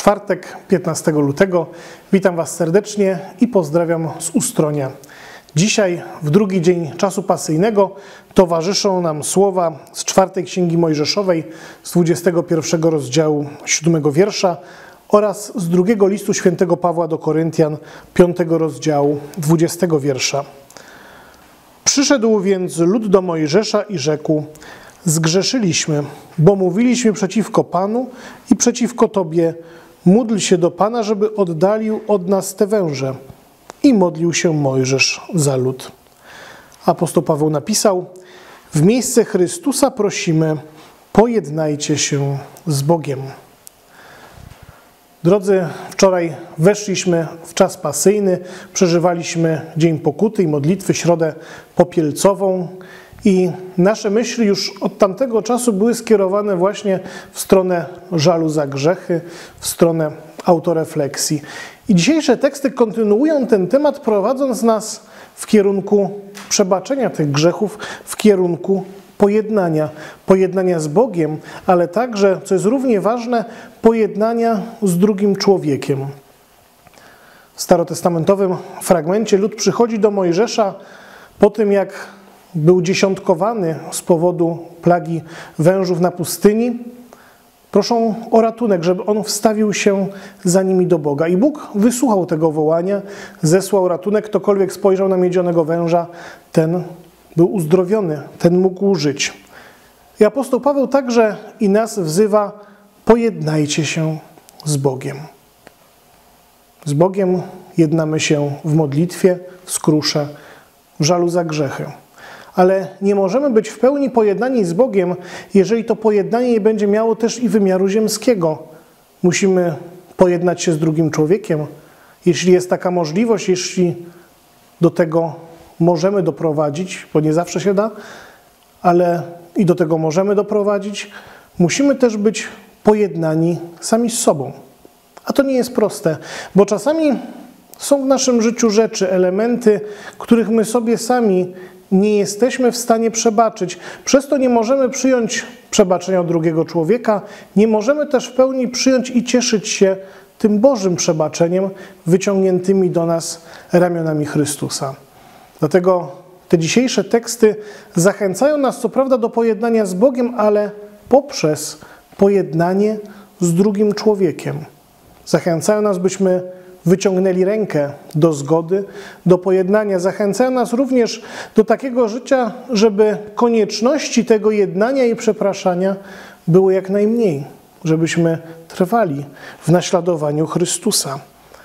czwartek, 15 lutego. Witam Was serdecznie i pozdrawiam z Ustronia. Dzisiaj, w drugi dzień czasu pasyjnego, towarzyszą nam słowa z 4 Księgi Mojżeszowej, z 21 rozdziału 7 wiersza oraz z drugiego listu świętego Pawła do Koryntian, 5 rozdziału 20 wiersza. Przyszedł więc lud do Mojżesza i rzekł: zgrzeszyliśmy, bo mówiliśmy przeciwko Panu i przeciwko Tobie. Módl się do Pana, żeby oddalił od nas te węże. I modlił się Mojżesz za lud. Apostoł Paweł napisał: w miejsce Chrystusa prosimy, pojednajcie się z Bogiem. Drodzy, wczoraj weszliśmy w czas pasyjny, przeżywaliśmy Dzień Pokuty i Modlitwy, Środę Popielcową i nasze myśli już od tamtego czasu były skierowane właśnie w stronę żalu za grzechy, w stronę autorefleksji. I dzisiejsze teksty kontynuują ten temat, prowadząc nas w kierunku przebaczenia tych grzechów, w kierunku pojednania z Bogiem, ale także, co jest równie ważne, pojednania z drugim człowiekiem. W starotestamentowym fragmencie lud przychodzi do Mojżesza po tym, jak był dziesiątkowany z powodu plagi wężów na pustyni. Proszą o ratunek, żeby on wstawił się za nimi do Boga. I Bóg wysłuchał tego wołania, zesłał ratunek. Ktokolwiek spojrzał na miedzianego węża, ten był uzdrowiony, ten mógł żyć. I apostoł Paweł także i nas wzywa: pojednajcie się z Bogiem. Z Bogiem jednamy się w modlitwie, w skrusze, w żalu za grzechy. Ale nie możemy być w pełni pojednani z Bogiem, jeżeli to pojednanie nie będzie miało też i wymiaru ziemskiego. Musimy pojednać się z drugim człowiekiem, jeśli jest taka możliwość, jeśli do tego możemy doprowadzić, bo nie zawsze się da, ale i do tego możemy doprowadzić. Musimy też być pojednani sami z sobą. A to nie jest proste, bo czasami są w naszym życiu rzeczy, elementy, których my sobie sami nie jesteśmy w stanie przebaczyć. Przez to nie możemy przyjąć przebaczenia od drugiego człowieka, nie możemy też w pełni przyjąć i cieszyć się tym Bożym przebaczeniem wyciągniętymi do nas ramionami Chrystusa. Dlatego te dzisiejsze teksty zachęcają nas co prawda do pojednania z Bogiem, ale poprzez pojednanie z drugim człowiekiem. Zachęcają nas, byśmy wyciągnęli rękę do zgody, do pojednania. Zachęcają nas również do takiego życia, żeby konieczności tego jednania i przepraszania było jak najmniej, żebyśmy trwali w naśladowaniu Chrystusa.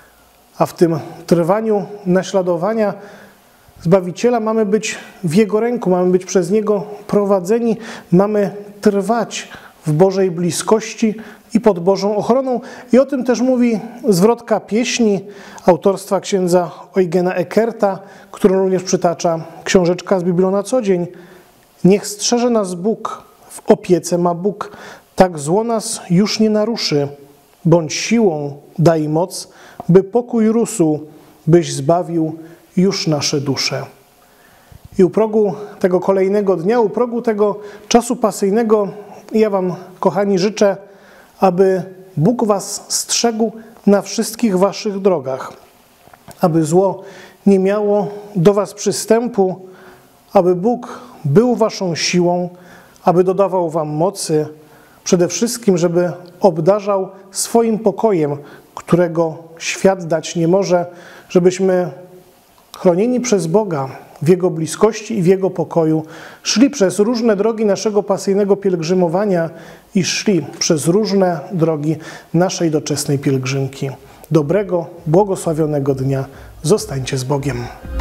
A w tym trwaniu naśladowania Zbawiciela mamy być w Jego ręku, mamy być przez Niego prowadzeni, mamy trwać w Bożej bliskości i pod Bożą ochroną. I o tym też mówi zwrotka pieśni autorstwa księdza Eugena Eckerta, którą również przytacza książeczka z Biblią na co dzień. Niech strzeże nas Bóg, w opiece ma Bóg, tak zło nas już nie naruszy. Bądź siłą, daj moc, by pokój rósł, byś zbawił już nasze dusze. I u progu tego kolejnego dnia, u progu tego czasu pasyjnego ja Wam, kochani, życzę, aby Bóg Was strzegł na wszystkich Waszych drogach, aby zło nie miało do Was przystępu, aby Bóg był Waszą siłą, aby dodawał Wam mocy, przede wszystkim, żeby obdarzał swoim pokojem, którego świat dać nie może, żebyśmy chronieni przez Boga w Jego bliskości i w Jego pokoju szli przez różne drogi naszego pasyjnego pielgrzymowania i szli przez różne drogi naszej doczesnej pielgrzymki. Dobrego, błogosławionego dnia. Zostańcie z Bogiem.